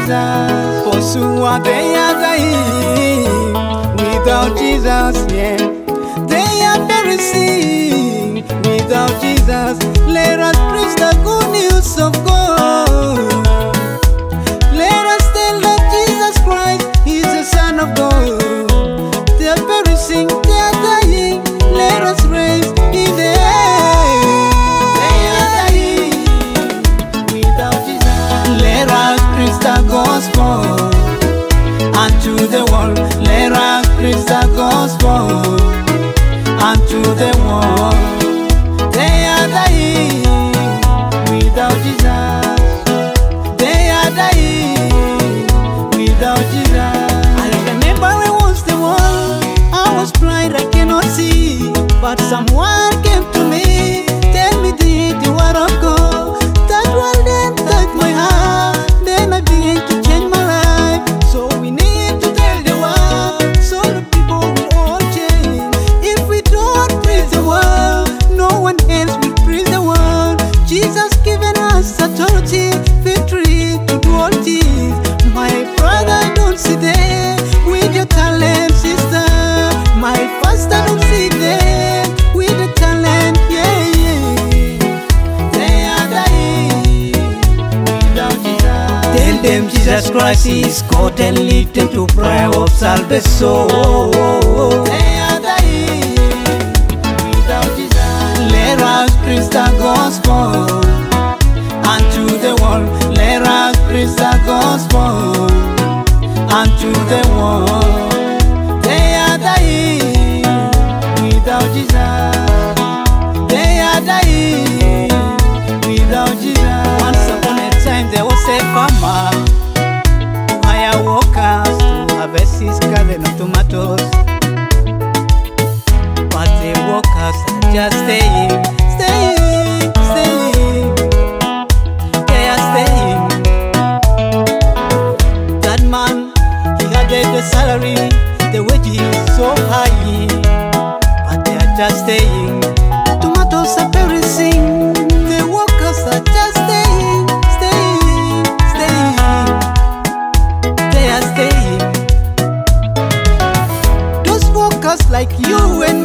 Jesus. For sure they are dying without Jesus, yeah. They are perishing without Jesus. Let us preach the good news of God. Let us tell that Jesus Christ is the Son of God. They are perishing, they are dying. Let us raise in the air. They are dying without Jesus. Let us preach the gospel unto the world. Let us preach the gospel unto the world. They are dying without Jesus. They are dying without Jesus. I remember I was the one, I was blind, I cannot see, but someone came to me, tell me the word of God. That word then touched my heart, then I began to change my life. So we need to tell the world, so the people will all change. If we don't preach the word, no one else will preach the word. Jesus given us authority, victory to do all things. My brother, don't sit there with your talent, sister. My pastor, don't sit there with the talent, yeah, yeah. They are dying without Jesus. Tell them Jesus Christ is God and lead them to prayer of salvation. They are dying without Jesus. Let us preach the gospel unto the world. Let us preach the gospel unto the world. They are dying without Jesus. They are dying without Jesus. Once upon a time there was a farmer who hired workers to harvest his garden of tomatoes. But the workers are just staying. They are staying. That man, he had the salary, the wages so high, but they are just staying. Tomatoes are perishing, the workers are just staying. They are staying. Those workers like you and